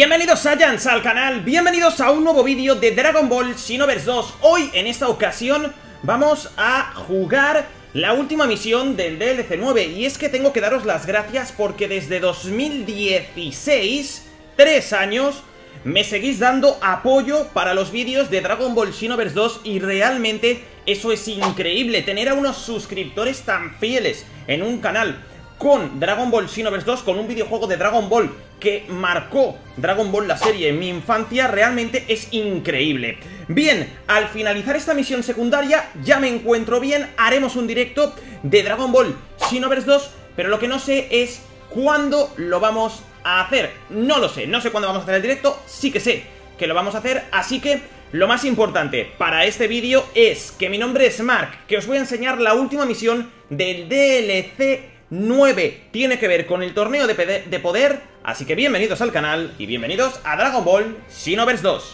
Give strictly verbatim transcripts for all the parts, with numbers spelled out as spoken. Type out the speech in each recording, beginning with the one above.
Bienvenidos Saiyans al canal, bienvenidos a un nuevo vídeo de Dragon Ball Xenoverse dos. Hoy, en esta ocasión, vamos a jugar la última misión del D L C nueve. Y es que tengo que daros las gracias porque desde dos mil dieciséis, tres años, me seguís dando apoyo para los vídeos de Dragon Ball Xenoverse dos. Y realmente eso es increíble, tener a unos suscriptores tan fieles en un canal con Dragon Ball Xenoverse dos, con un videojuego de Dragon Ball que marcó Dragon Ball la serie en mi infancia, realmente es increíble. Bien, al finalizar esta misión secundaria ya me encuentro bien, haremos un directo de Dragon Ball Xenoverse dos, pero lo que no sé es cuándo lo vamos a hacer. No lo sé, no sé cuándo vamos a hacer el directo, sí que sé que lo vamos a hacer, así que lo más importante para este vídeo es que mi nombre es Mark, que os voy a enseñar la última misión del D L C nueve. Tiene que ver con el torneo de, de poder, así que bienvenidos al canal y bienvenidos a Dragon Ball Xenoverse dos.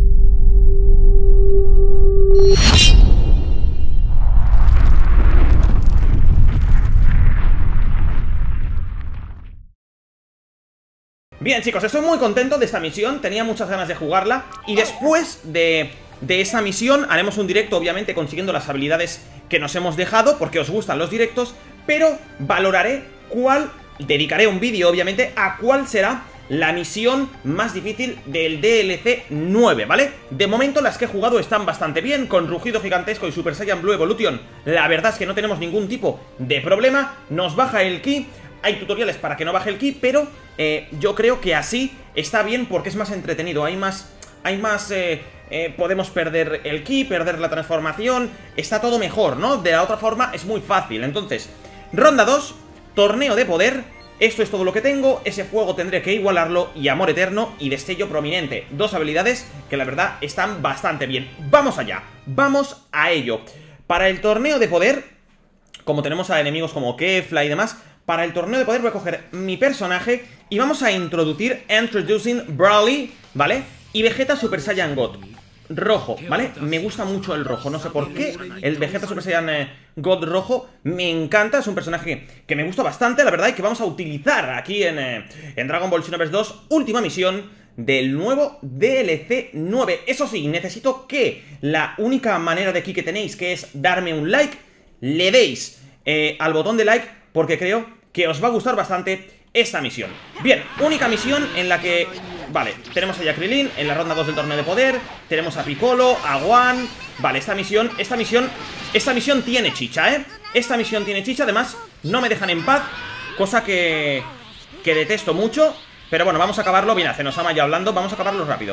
Bien chicos, estoy muy contento de esta misión, tenía muchas ganas de jugarla. Y después de, de esta misión haremos un directo, obviamente consiguiendo las habilidades que nos hemos dejado, porque os gustan los directos. Pero valoraré cuál, dedicaré un vídeo obviamente a cuál será la misión más difícil del D L C nueve, ¿vale? De momento las que he jugado están bastante bien, con Rugido Gigantesco y Super Saiyan Blue Evolution. La verdad es que no tenemos ningún tipo de problema, nos baja el ki. Hay tutoriales para que no baje el ki, pero eh, yo creo que así está bien porque es más entretenido. Hay más... Hay más... Eh, eh, podemos perder el ki, perder la transformación. Está todo mejor, ¿no? De la otra forma es muy fácil. Entonces, ronda dos, torneo de poder. Esto es todo lo que tengo. Ese fuego tendré que igualarlo. Y amor eterno y destello prominente. Dos habilidades que la verdad están bastante bien. Vamos allá, vamos a ello. Para el torneo de poder, como tenemos a enemigos como Kefla y demás, para el torneo de poder voy a coger mi personaje y vamos a introducir Introducing Broly, ¿vale? Y Vegeta Super Saiyan God rojo, ¿vale? Me gusta mucho el rojo, no sé por qué. El Vegeta Super Saiyan eh, God rojo me encanta, es un personaje que me gusta bastante, la verdad, y que vamos a utilizar aquí en, eh, en Dragon Ball Xenoverse dos, última misión del nuevo D L C nueve. Eso sí, necesito que la única manera de aquí que tenéis, que es darme un like, le deis eh, al botón de like, porque creo que os va a gustar bastante esta misión. Bien, única misión en la que... Vale, tenemos a Krillin en la ronda dos del torneo de poder. Tenemos a Piccolo, a Gohan. Vale, esta misión, esta misión Esta misión tiene chicha, ¿eh? Esta misión tiene chicha, además no me dejan en paz, cosa que... que detesto mucho. Pero bueno, vamos a acabarlo, bien, hace Nosama ya hablando. Vamos a acabarlo rápido.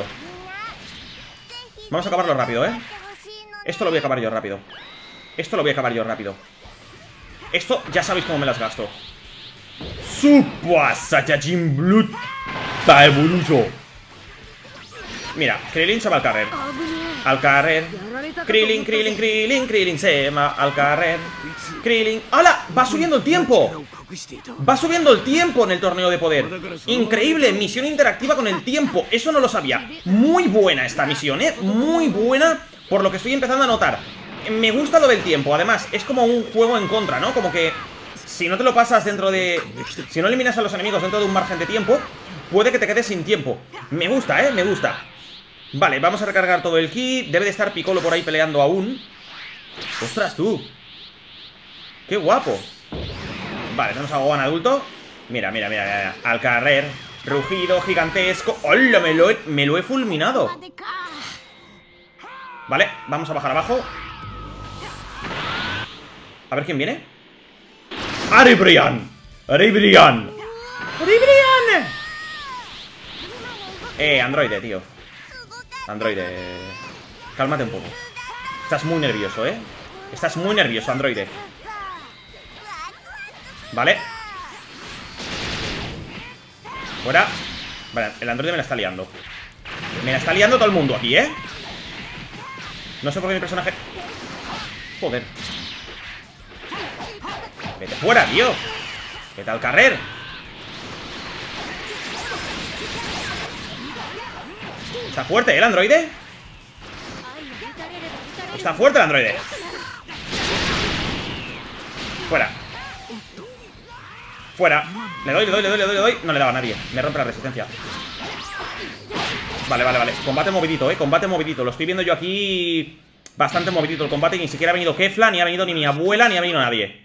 Vamos a acabarlo rápido, ¿eh? Esto lo voy a acabar yo rápido. Esto lo voy a acabar yo rápido. Esto ya sabéis cómo me las gasto. Super Saiyajin Blue Evolution. Mira, Krillin se va al carrer. Al carrer. Krillin, Krillin, Krillin, Krillin se va al carrer. Krillin. ¡Hala! Va subiendo el tiempo. Va subiendo el tiempo en el torneo de poder. Increíble, misión interactiva con el tiempo. Eso no lo sabía. Muy buena esta misión, ¿eh? Muy buena, por lo que estoy empezando a notar. Me gusta lo del tiempo, además, es como un juego en contra, ¿no? Como que si no te lo pasas dentro de... Si no eliminas a los enemigos dentro de un margen de tiempo, puede que te quedes sin tiempo. Me gusta, ¿eh? Me gusta. Vale, vamos a recargar todo el ki. Debe de estar Piccolo por ahí peleando aún. ¡Ostras, tú! ¡Qué guapo! Vale, tenemos a Gohan adulto. Mira, mira, mira, mira. Al carrer. Rugido gigantesco. ¡Hola! Me lo he, me lo he fulminado. Vale, vamos a bajar abajo. A ver quién viene. ¡Aribrian! ¡Aribrian! ¡Aribrian! Eh, androide, tío. Androide. Cálmate un poco. Estás muy nervioso, ¿eh? Estás muy nervioso, androide. Vale. Fuera. Vale, el androide me la está liando. Me la está liando todo el mundo aquí, ¿eh? No sé por qué mi personaje... Joder. Vete fuera, tío. Vete al carrer. Está fuerte el androide. Está fuerte el androide. Fuera. Fuera. Le doy, le doy, le doy, le doy, le doy. No le daba a nadie. Me rompe la resistencia. Vale, vale, vale. Combate movidito, eh. Combate movidito. Lo estoy viendo yo aquí bastante movidito el combate. Ni siquiera ha venido Kefla, ni ha venido ni mi abuela, ni ha venido nadie.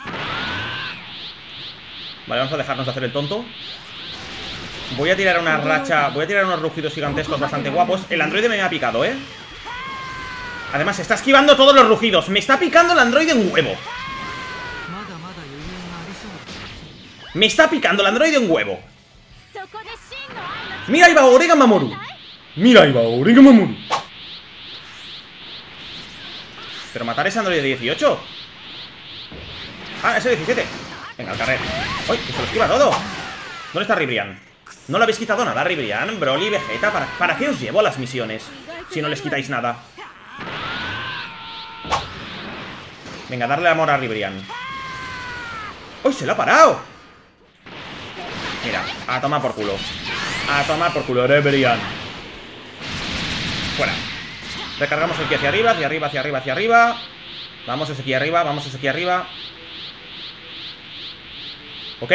Vale, vamos a dejarnos de hacer el tonto. Voy a tirar una racha. Voy a tirar unos rugidos gigantescos bastante guapos. El androide me ha picado, eh. Además, está esquivando todos los rugidos. Me está picando el androide en huevo. Me está picando el androide en huevo. Mira, ahí va Orega Mamoru. Mira, ahí va Orega Mamoru. Pero matar ese androide de dieciocho. Ah, ese diecisiete. Venga, al carrer. ¡Uy! Que se lo esquiva todo. ¿Dónde está Ribrian? No le habéis quitado nada, Ribrian, Broly, Vegeta. ¿Para, ¿Para qué os llevo a las misiones? Si no les quitáis nada. Venga, darle amor a Ribrian. ¡Uy! ¡Se lo ha parado! Mira, a tomar por culo. A tomar por culo, Ribrian. Fuera. Recargamos aquí hacia arriba, hacia arriba, hacia arriba, hacia arriba. Vamos ese aquí arriba, vamos ese aquí arriba. Ok.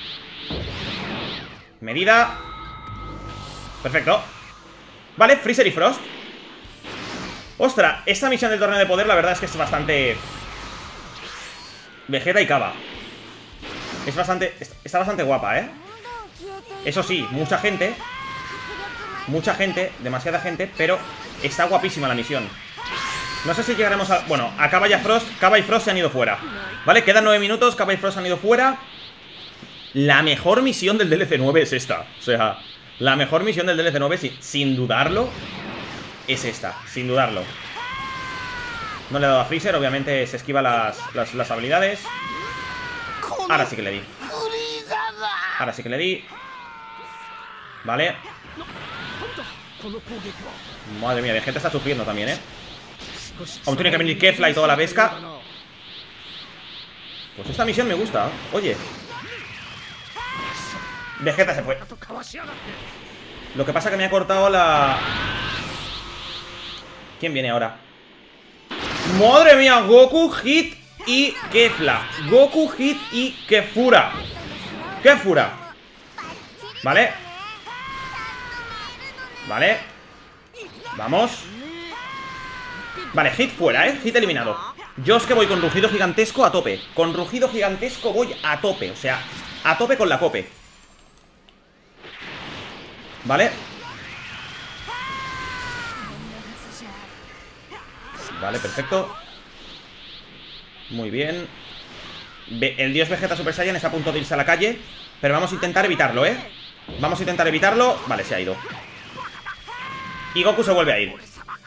Medida. Perfecto. Vale, Freezer y Frost. Ostras, esta misión del torneo de poder la verdad es que es bastante... Vegeta y Kaba. Es bastante... Está bastante guapa, ¿eh? Eso sí, mucha gente. Mucha gente, demasiada gente. Pero está guapísima la misión. No sé si llegaremos a... Bueno, a Kaba y a Frost. Kaba y Frost se han ido fuera. Vale, quedan nueve minutos, Kaba y Frost se han ido fuera. La mejor misión del D L C nueve es esta. O sea, la mejor misión del D L C nueve, sin, sin dudarlo, es esta, sin dudarlo. No le he dado a Freezer, obviamente se esquiva las, las, las habilidades. Ahora sí que le di. Ahora sí que le di. Vale. Madre mía, Vegeta está sufriendo también, ¿eh? Aún tiene que venir Kefla y toda la pesca. Pues esta misión me gusta. Oye, Vegeta se fue. Lo que pasa es que me ha cortado la... ¿Quién viene ahora? ¡Madre mía! Goku, Hit y Kefla. Goku, Hit y Kefura. Kefura. Vale. Vale. Vamos. Vale, Hit fuera, ¿eh? Hit eliminado. Yo es que voy con rugido gigantesco a tope. Con rugido gigantesco voy a tope. O sea, a tope con la cope. Vale. Vale, perfecto. Muy bien. El dios Vegeta Super Saiyan está a punto de irse a la calle. Pero vamos a intentar evitarlo, ¿eh? Vamos a intentar evitarlo. Vale, se ha ido. Y Goku se vuelve a ir.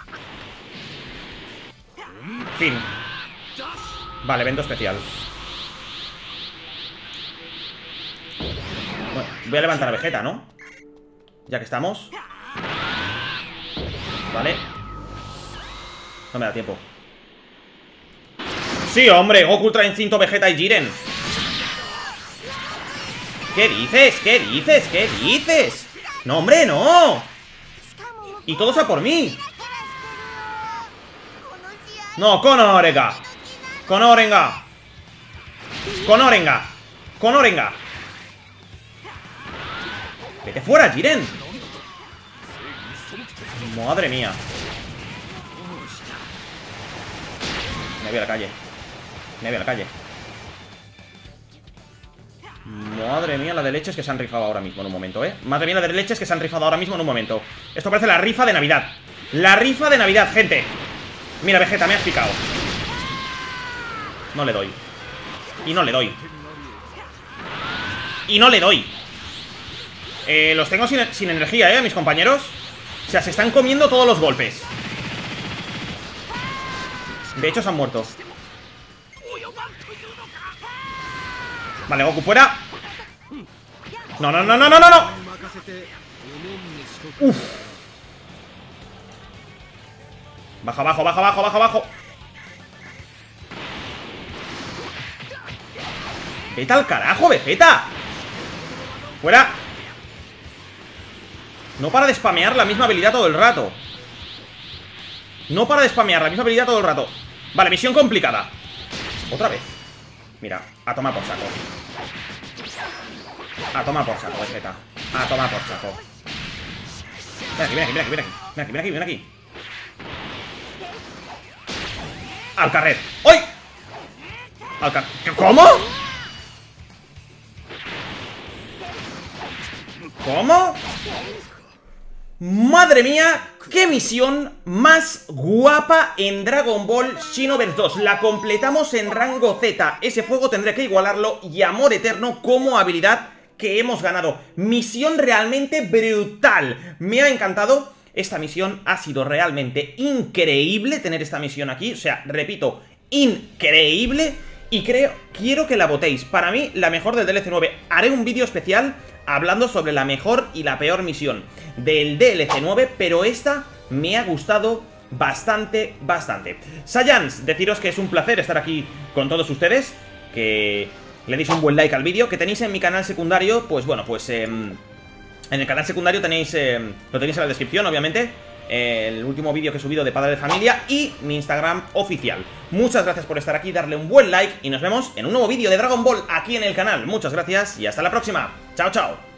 Fin. Vale, evento especial. Bueno, voy a levantar a Vegeta, ¿no? Ya que estamos. Vale. No me da tiempo. Sí, hombre, Goku Ultra Instinto, Vegeta y Jiren. ¿Qué dices? ¿Qué dices? ¿Qué dices? No, hombre, no. Y todos a por mí. No, con Orenga. Con Orenga. Con Orenga. Con Orenga. Vete fuera, Jiren. Madre mía. Me voy a la calle. Me voy a la calle. Madre mía, la de leches que se han rifado ahora mismo en un momento, ¿eh? Madre mía, la de leches que se han rifado ahora mismo en un momento. Esto parece la rifa de Navidad. La rifa de Navidad, gente. Mira, Vegeta, me has picado. No le doy. Y no le doy. Y no le doy. Eh, los tengo sin, sin energía, ¿eh? Mis compañeros. O sea, se están comiendo todos los golpes. De hecho, se han muerto. Vale, Goku fuera. No, no, no, no, no, no, no. Uf. Baja, bajo, baja, bajo, baja, bajo. Vete al carajo, Vegeta. Fuera. No para de spamear la misma habilidad todo el rato. No para de spamear la misma habilidad todo el rato. Vale, misión complicada. Otra vez. Mira, a tomar por saco. A tomar por saco, Vegeta. A tomar por saco. aquí, ven aquí, ven aquí, ven aquí, ven aquí, ven aquí, ven aquí. Al carrer. ¡Uy! Al carrer. ¿Cómo? ¿Cómo? ¡Madre mía! ¡Qué misión más guapa en Dragon Ball Xenoverse dos! La completamos en rango Z. Ese fuego tendré que igualarlo. Y amor eterno como habilidad que hemos ganado. Misión realmente brutal. Me ha encantado. Esta misión ha sido realmente increíble tener esta misión aquí. O sea, repito, increíble. Y creo, quiero que la votéis. Para mí, la mejor del D L C nueve. Haré un vídeo especial hablando sobre la mejor y la peor misión del D L C nueve, pero esta me ha gustado bastante, bastante. Saiyans, deciros que es un placer estar aquí con todos ustedes, que le deis un buen like al vídeo, que tenéis en mi canal secundario, pues bueno, pues eh, en el canal secundario tenéis, eh, lo tenéis en la descripción, obviamente, el último vídeo que he subido de Padre de Familia y mi Instagram oficial. Muchas gracias por estar aquí, darle un buen like y nos vemos en un nuevo vídeo de Dragon Ball aquí en el canal. Muchas gracias y hasta la próxima. Chao, chao.